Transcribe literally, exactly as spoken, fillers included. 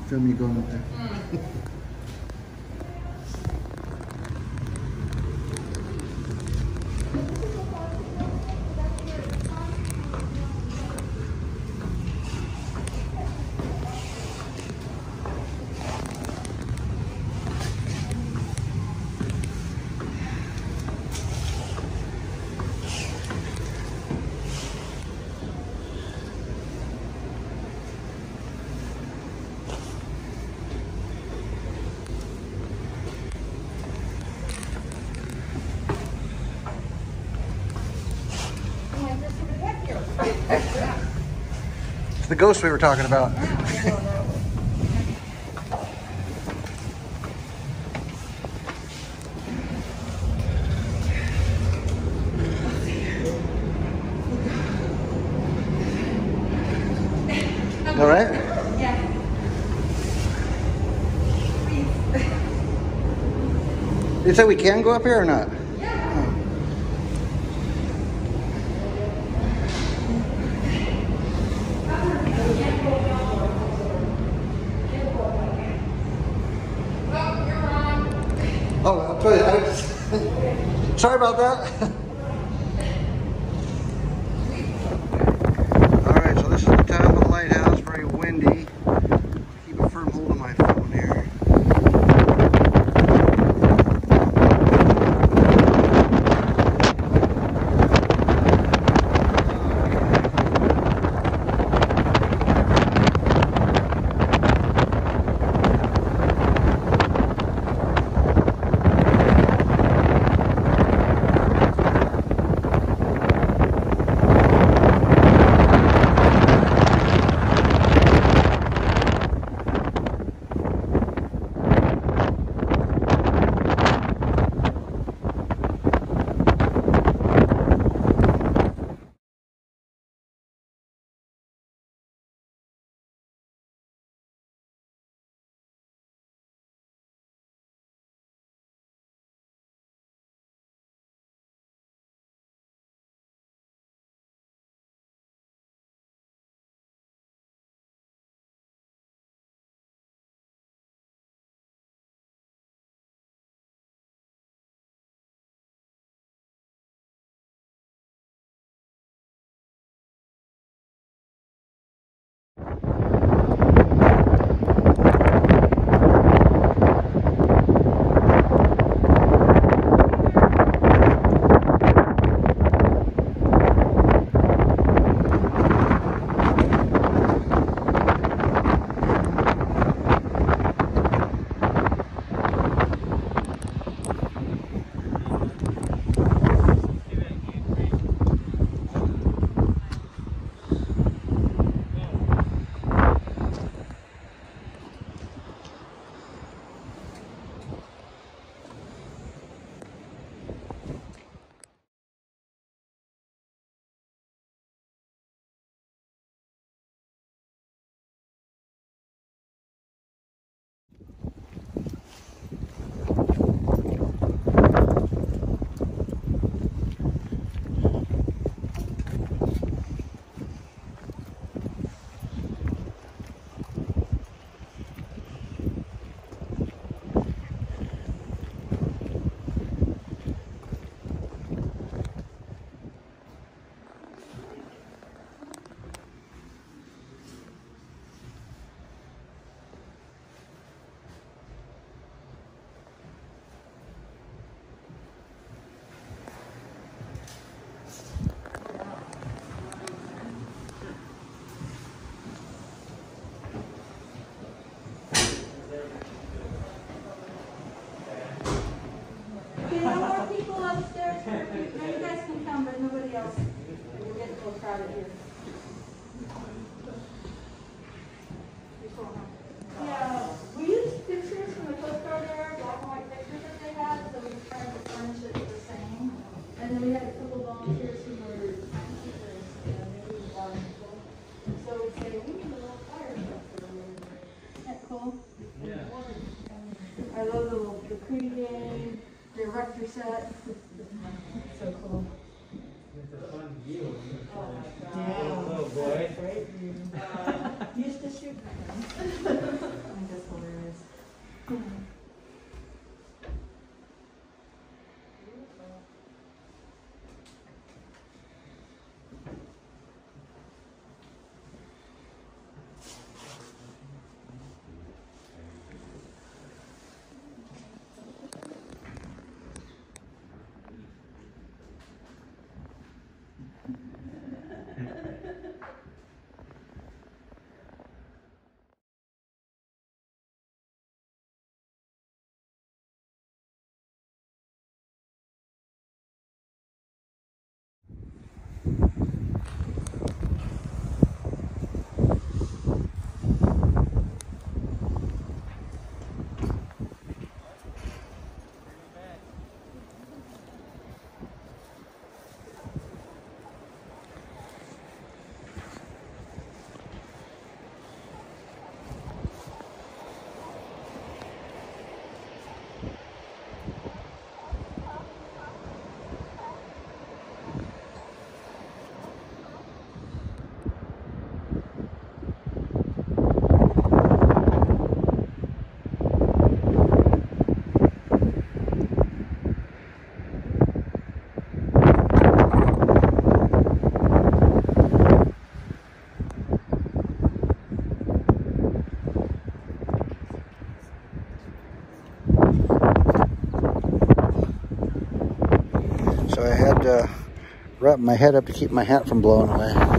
Film you going up there. It's the ghost we were talking about. All right? Yeah. You said we can go up here or not? Oh, I'll tell you. I just, sorry about that. All right, so this is the top of the lighthouse. Very windy. Keep a firm hold of my phone here. Yeah, we used pictures from the Coast Guard era, black and white pictures that they had, so we tried to furnish it the same. And then we had a couple volunteers who were science teachers, you know, they were water people. So we'd say, we need a little fire structure. Isn't that cool? Yeah. I love the little the Cootie game, the erector set. So cool. It's a fun view. Oh, yeah. Oh boy. Right? Used to shoot. uh, wrap my head up to keep my hat from blowing away.